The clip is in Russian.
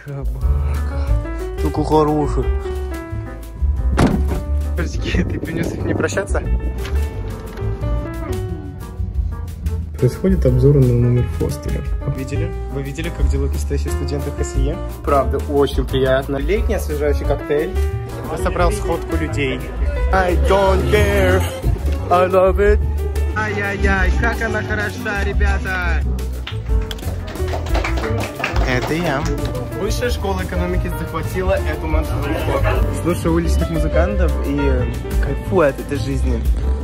Собака. Только хорошая. Подожди, ты принес их мне прощаться? Происходит обзор на номер Фостера. Видели? Вы видели, как делают настоящие студенты ХСЕ? Правда, очень приятно. Летний освежающий коктейль. Я собрал сходку людей. I don't care, I love it. Ай-яй-яй, как она хороша, ребята! Это я. Высшая школа экономики захватила эту маршрутку. Слушаю уличных музыкантов и кайфую от этой жизни.